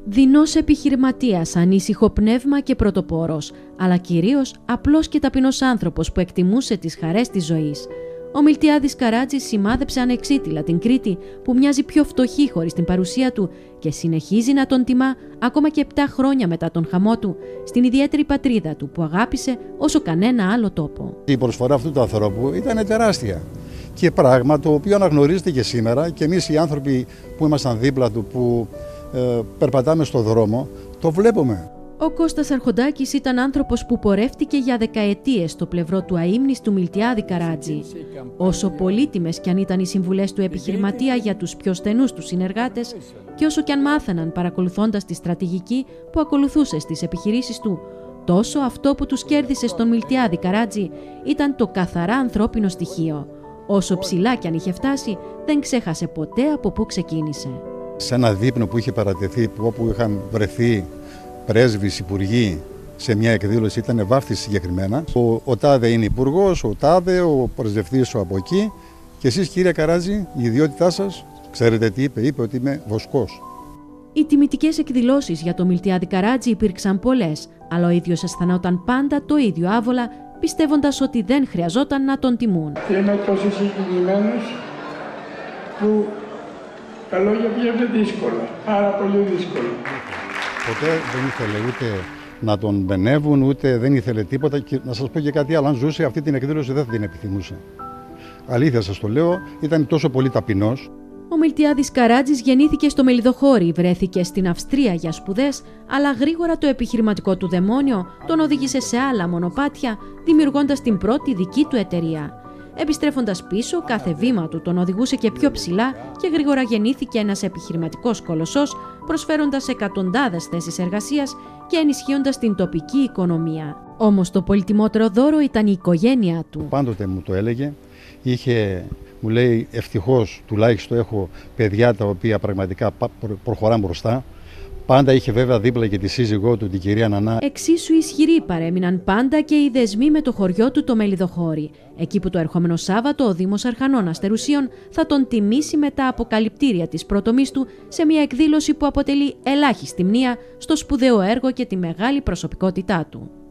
Δεινός επιχειρηματίας, ανήσυχο πνεύμα και πρωτοπόρος, αλλά κυρίως απλός και ταπεινός άνθρωπος που εκτιμούσε τις χαρές της ζωής. Ο Μιλτιάδης Καράτζης σημάδεψε ανεξίτηλα την Κρήτη, που μοιάζει πιο φτωχή χωρίς την παρουσία του, και συνεχίζει να τον τιμά ακόμα και 7 χρόνια μετά τον χαμό του, στην ιδιαίτερη πατρίδα του που αγάπησε όσο κανένα άλλο τόπο. Η προσφορά αυτού του ανθρώπου ήταν τεράστια. Και πράγμα το οποίο αναγνωρίζεται και σήμερα, και εμείς οι άνθρωποι που ήμασταν δίπλα του, που περπατάμε στο δρόμο, το βλέπουμε. Ο Κώστας Αρχοντάκης ήταν άνθρωπος που πορεύτηκε για δεκαετίες στο πλευρό του αείμνηστου Μιλτιάδη Καράτζη. Όσο πολύτιμες κι αν ήταν οι συμβουλές του επιχειρηματία για τους πιο στενούς του συνεργάτες, και όσο κι αν μάθαιναν παρακολουθώντας τη στρατηγική που ακολουθούσε στις επιχειρήσεις του, τόσο αυτό που τους κέρδισε στον Μιλτιάδη Καράτζη ήταν το καθαρά ανθρώπινο στοιχείο. Όσο ψηλά κι αν είχε φτάσει, δεν ξέχασε ποτέ από πού ξεκίνησε. Σε ένα δείπνο που είχε παρατεθεί, όπου είχαν βρεθεί πρέσβεις, υπουργοί σε μια εκδήλωση, ήταν βάφτιση συγκεκριμένα. Ο τάδε είναι υπουργός, ο τάδε, ο πρεσβευτής ο από εκεί. Και εσείς, κύριε Καράτζη, η ιδιότητά σας, ξέρετε τι είπε? Είπε ότι είμαι βοσκός. Οι τιμητικές εκδηλώσεις για το Μιλτιάδη Καράτζη υπήρξαν πολλές, αλλά ο ίδιος αισθανόταν πάντα το ίδιο άβολα, πιστεύοντας ότι δεν χρειαζόταν να τον τιμούν. Είμαι τόσο συγκινημένος που τα λόγια βγαίνουν δύσκολα, πάρα πολύ δύσκολα. Ποτέ δεν ήθελε ούτε να τον μπενεύουν, ούτε δεν ήθελε τίποτα. Και να σας πω και κάτι άλλο, αν ζούσε αυτή την εκδήλωση δεν θα την επιθυμούσε. Αλήθεια σας το λέω, ήταν τόσο πολύ ταπεινός. Ο Μιλτιάδης Καράτζης γεννήθηκε στο Μελιδοχώρι, βρέθηκε στην Αυστρία για σπουδές, αλλά γρήγορα το επιχειρηματικό του δαιμόνιο τον οδήγησε σε άλλα μονοπάτια, δημιουργώντας την πρώτη δική του εταιρεία. Επιστρέφοντας πίσω, κάθε βήμα του τον οδηγούσε και πιο ψηλά και γρήγορα γεννήθηκε ένας επιχειρηματικός κολοσσός, προσφέροντας εκατοντάδες θέσεις εργασίας και ενισχύοντας την τοπική οικονομία. Όμως το πολυτιμότερο δώρο ήταν η οικογένειά του. Πάντοτε μου το έλεγε, μου λέει, ευτυχώς τουλάχιστον έχω παιδιά τα οποία πραγματικά προχωράνε μπροστά. Πάντα είχε βέβαια δίπλα και τη σύζυγό του, την κυρία Νανά. Εξίσου ισχυροί παρέμειναν πάντα και οι δεσμοί με το χωριό του το Μελιδοχώρι. Εκεί που το ερχόμενο Σάββατο ο Δήμος Αρχανών Αστερουσίων θα τον τιμήσει με τα αποκαλυπτήρια της προτομής του σε μια εκδήλωση που αποτελεί ελάχιστη μνήα στο σπουδαίο έργο και τη μεγάλη προσωπικότητά του.